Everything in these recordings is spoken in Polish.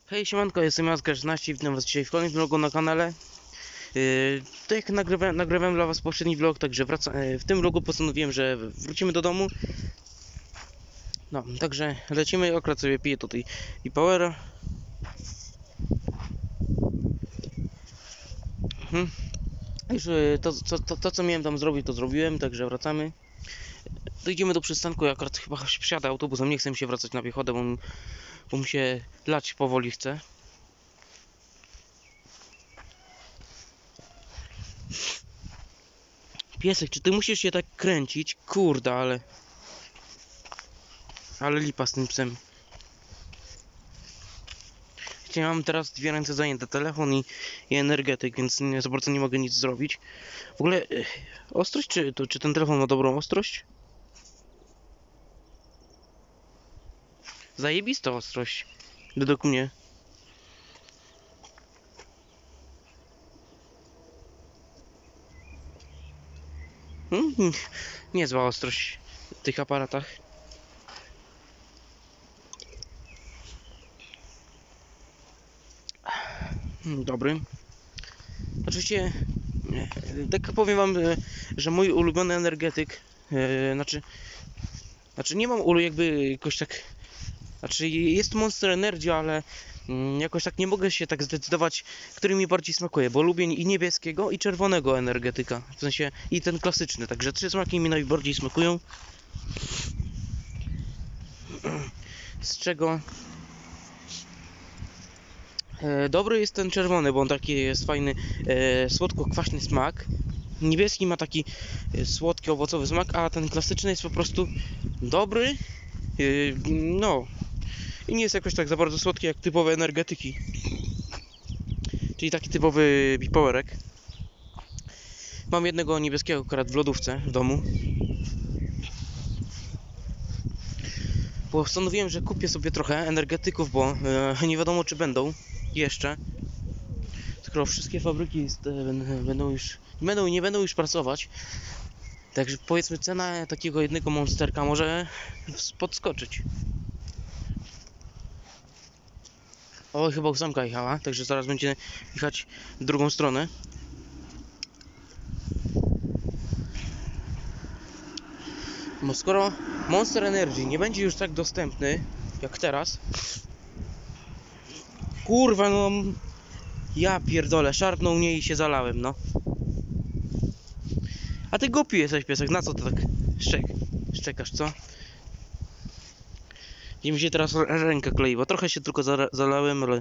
Hej, siemanko, jestem Jacek16 i witam was dzisiaj w kolejnym vlogu na kanale. Tak jak nagrywałem dla was poprzedni vlog, także w tym vlogu postanowiłem, że wrócimy do domu. No, także lecimy, akurat sobie piję tutaj i powera. Już to co miałem tam zrobić, to zrobiłem, także wracamy. Dojdziemy do przystanku, ja akurat chyba przyjadę autobusem, nie chcę mi się wracać na piechotę, bo mi się lać powoli chce. Piesek, czy ty musisz się tak kręcić? Kurde, ale lipa z tym psem. Ja mam teraz dwie ręce zajęte, telefon i energetyk, więc za bardzo nie mogę nic zrobić. W ogóle ostrość, czy ten telefon ma dobrą ostrość? Zajebista ostrość, według mnie. Niezła ostrość w tych aparatach. Dobry. Oczywiście, tak powiem wam, że mój ulubiony energetyk, znaczy nie mam jakby jakoś tak, znaczy jest Monster Energy, ale jakoś tak nie mogę się tak zdecydować, który mi bardziej smakuje, bo lubię i niebieskiego, i czerwonego energetyka, w sensie i ten klasyczny, także trzy smaki mi najbardziej smakują. Z czego dobry jest ten czerwony, bo on taki jest fajny, słodko-kwaśny smak. Niebieski ma taki słodki, owocowy smak, a ten klasyczny jest po prostu dobry. No i nie jest jakoś tak za bardzo słodki jak typowe energetyki, czyli taki typowy bipowerek. Mam jednego niebieskiego akurat w lodówce w domu. Postanowiłem, że kupię sobie trochę energetyków, bo nie wiadomo czy będą jeszcze. Skoro wszystkie fabryki nie będą już pracować. Także powiedzmy cena takiego jednego monsterka może podskoczyć. O, chyba ósemka jechała, także zaraz będzie jechać w drugą stronę. Bo skoro Monster Energy nie będzie już tak dostępny jak teraz. Kurwa, no ja pierdolę, szarpnął mnie i się zalałem, no. A ty głupi jesteś, piesek, na co ty tak szczekasz, co? I mi się teraz ręka kleiła, trochę się tylko zalałem, ale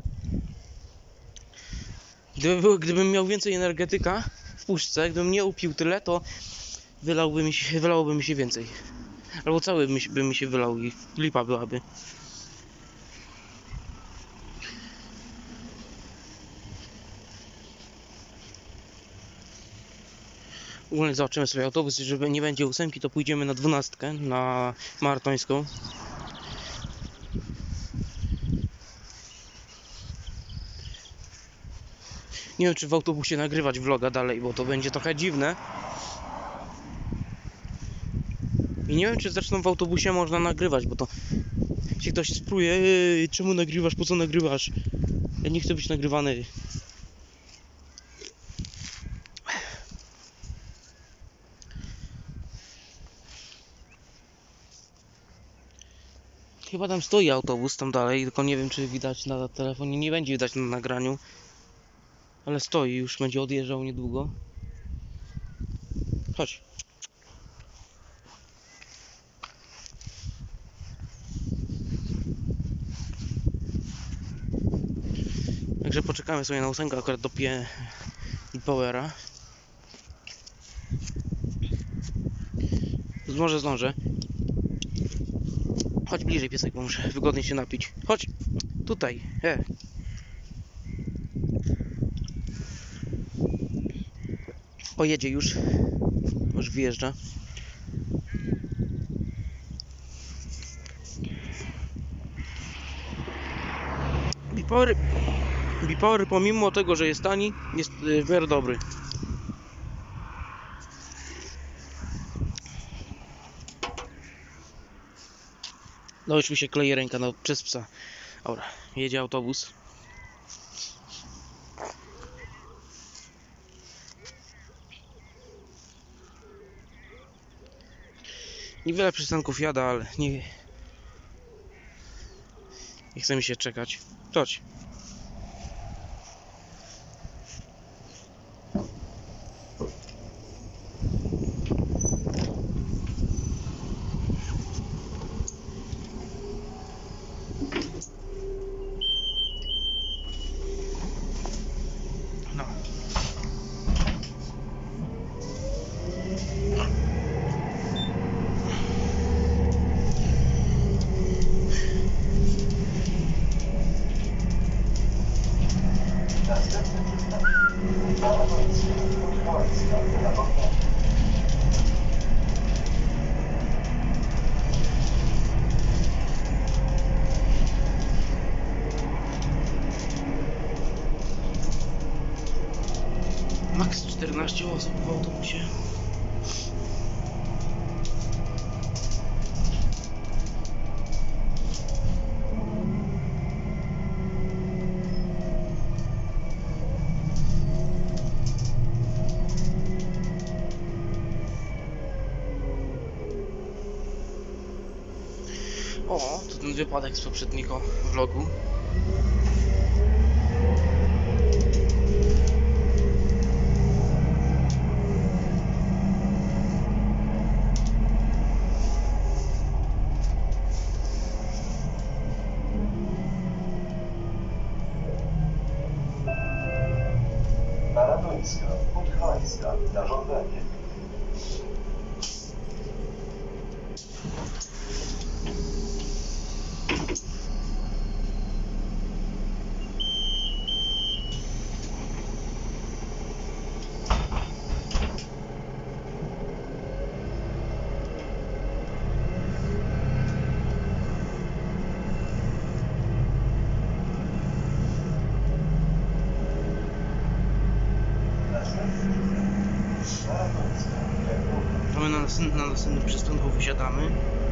gdybym miał więcej energetyka w puszce, gdybym nie upił tyle, to wylałoby mi się więcej. Albo cały by mi się wylał i lipa byłaby. Ogólnie zobaczymy sobie autobus, jeżeli nie będzie ósemki, to pójdziemy na 12, na maratońską. Nie wiem, czy w autobusie nagrywać vloga dalej, bo to będzie trochę dziwne. I nie wiem, czy zresztą w autobusie można nagrywać, bo to się ktoś spruje, czemu nagrywasz, po co nagrywasz? Ja nie chcę być nagrywany. Chyba tam stoi autobus, tam dalej, tylko nie wiem, czy widać na telefonie, nie będzie widać na nagraniu. Ale stoi, już będzie odjeżdżał niedługo. Chodź. Także poczekamy sobie na ósemkę, akurat dopiję powera. Może zdążę. Chodź bliżej, piesek, bo muszę wygodnie się napić. Chodź, tutaj, O, jedzie już. Już wyjeżdża. Bipower pomimo tego, że jest tani, jest w miarę dobry. No już mi się kleje ręka przez psa. Dobra, jedzie autobus. Niewiele przystanków jada, ale nie chce mi się czekać. Chodź. No. Max 14 osób w autobusie. O, to ten wypadek z poprzedniego vlogu. Baratońska, Podhalańska, na żądanie. To my na następnym przystanku wysiadamy.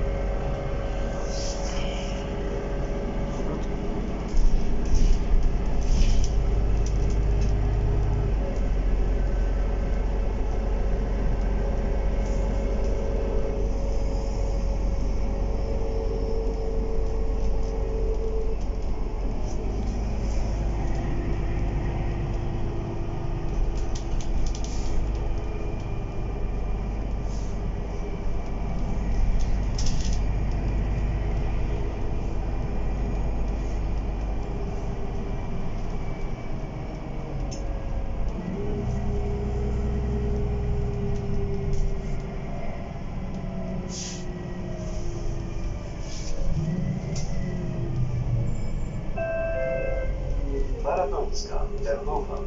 Baratońska, Ternowa.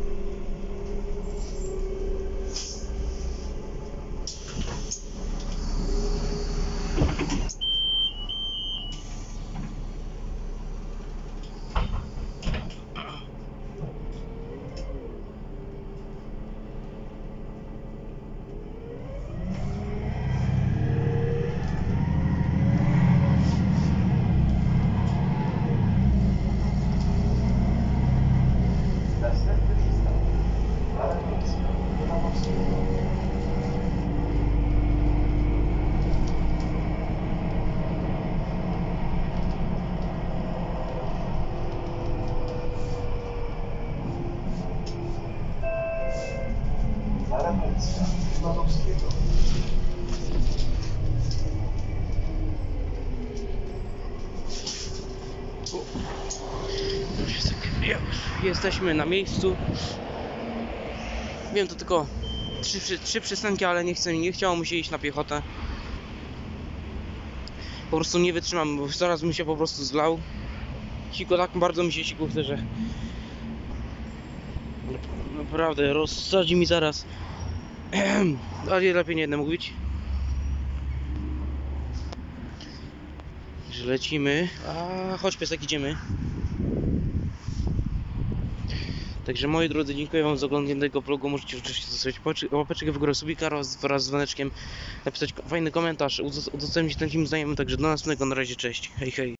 Następny przystanek. Baratońska, Kowalskiego. Baratońska, Kowalskiego. Jesteśmy na miejscu. Wiem, to tylko trzy przystanki, ale nie chciało mi się iść na piechotę. Po prostu nie wytrzymam, bo zaraz mi się po prostu zlał. Siku, tak bardzo mi się siku chce, że naprawdę rozsadzi mi zaraz. Ale lepiej nie będę mówić. Że lecimy. A chodź piesek, idziemy. Także moi drodzy, dziękuję wam za oglądanie tego vlogu. Możecie oczywiście zostawić łapeczkę w górę, subika wraz z dzwoneczkiem, napisać fajny komentarz, udostępnić ten film znajomym. Także do następnego, na razie, cześć, hej hej.